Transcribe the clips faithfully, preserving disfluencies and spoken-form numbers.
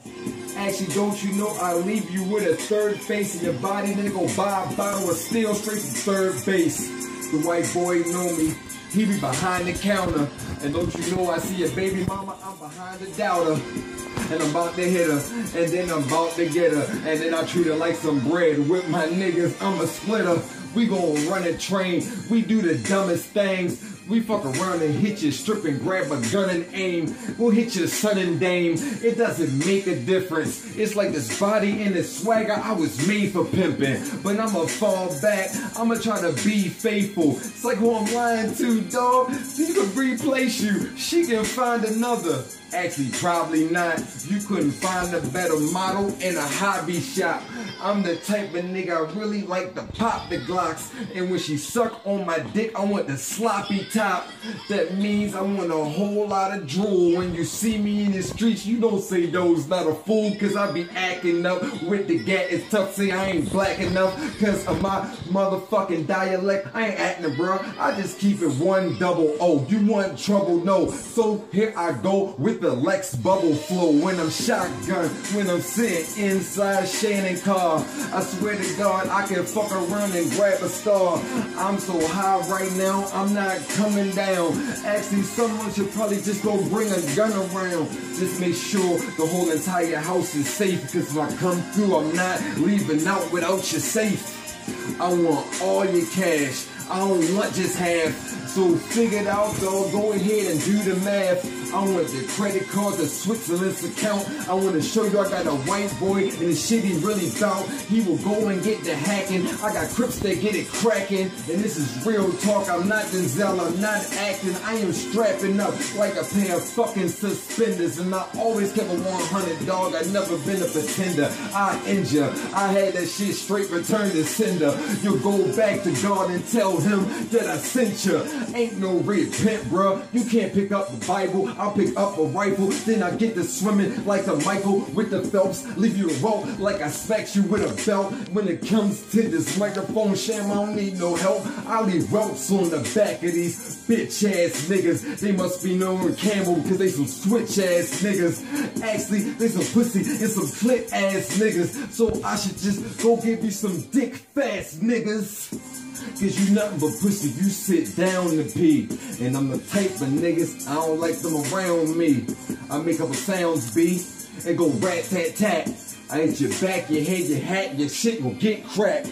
Actually, don't you know I leave you with a third face in your body, then go buy a bottle of steel straight from third base. The white boy know me, he be behind the counter. And don't you know I see a baby mama, I'm behind the doubter. And I'm about to hit her, and then I'm about to get her. And then I treat her like some bread. With my niggas, I'm a splitter. We gon' run a train, we do the dumbest things. We fuck around and hit you, strip and grab a gun and aim. We'll hit your son and dame, it doesn't make a difference. It's like this body and this swagger, I was made for pimping. But I'ma fall back, I'ma try to be faithful. It's like who I'm lying to, dog. She can replace you, she can find another. Actually, probably not. You couldn't find a better model in a hobby shop. I'm the type of nigga I really like to pop the Glocks. And when she suck on my dick, I want the sloppy top. That means I want a whole lot of drool. When you see me in the streets, you don't say those not a fool. Cause I be acting up with the gat. It's tough to say I ain't black enough. Cause of my motherfucking dialect. I ain't acting, bro. I just keep it one double O. You want trouble? No. So here I go with the Lex bubble flow. When I'm shotgun, when I'm sitting inside Shannon car, I swear to God I can fuck around and grab a star. I'm so high right now, I'm not coming down. Actually, someone should probably just go bring a gun around. Just make sure the whole entire house is safe, because if I come through, I'm not leaving out without your safe. I want all your cash, I don't want just half. So figure it out, dog. Go ahead and do the math. I want the credit card, the Switzerland's account. I want to show you I got a white boy and the shit he really bout. He will go and get the hacking. I got Crips that get it cracking. And this is real talk. I'm not Denzel, I'm not acting. I am strapping up like a pair of fucking suspenders. And I always kept a one hundred, dog. I never been a pretender. I injure. I had that shit straight return to sender. You'll go back to God and tell him that I sent you. Ain't no repent, bruh. You can't pick up the Bible. I'll pick up a rifle, then I get to swimming like a Michael with the Phelps. Leave you to roll like I smacked you with a belt. When it comes to this microphone sham, I don't need no help. I leave welts on the back of these bitch ass niggas. They must be known Campbell because they some switch ass niggas. Actually, they some pussy and some clit ass niggas. So I should just go give you some dick fast niggas. Cause you nothing but pussy, you sit down to pee. And I'm the type of niggas, I don't like them around me. I make up a sounds beat and go rat tat tat. I hit your back, your head, your hat, your shit will get cracked.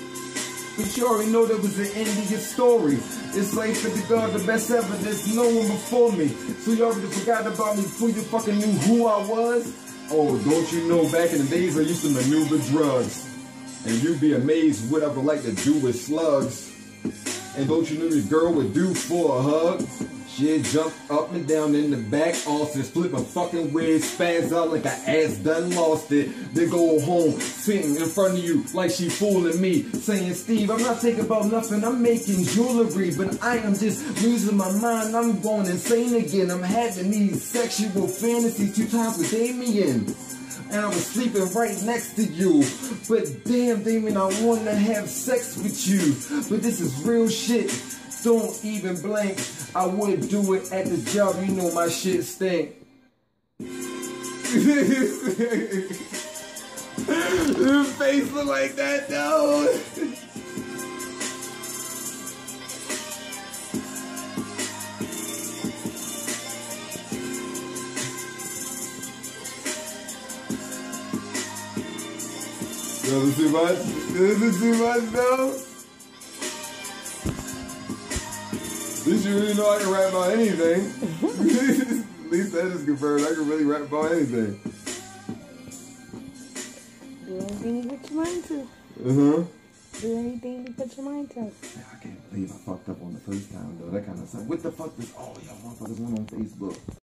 But you already know that was the end of your story. It's like for the God, the best ever, there's no one before me. So you already forgot about me before you fucking knew who I was? Oh, don't you know back in the days I used to maneuver drugs. And you'd be amazed what I would like to do with slugs. And don't you know the girl would do for a hug? She'd jump up and down in the back, also flip a fucking weird, spaz out like her ass done lost it. Then go home, sitting in front of you like she fooling me, saying, Steve, I'm not thinking about nothing, I'm making jewelry, but I am just losing my mind, I'm going insane again. I'm having these sexual fantasies two times with Damien. And I was sleeping right next to you. But damn, Damien, I want to have sex with you. But this is real shit. Don't even blink. I would do it at the job. You know my shit stink. Your face look like that, though. This is too much? This is too much, though? At least you really know I can rap about anything. At least that is confirmed. I can really rap about anything. Do anything you put your mind to. Uh-huh. Do anything you put your mind to. I can't believe I fucked up on the first time, though. That kind of stuff. What the fuck is... Oh, y'all motherfuckers went on Facebook.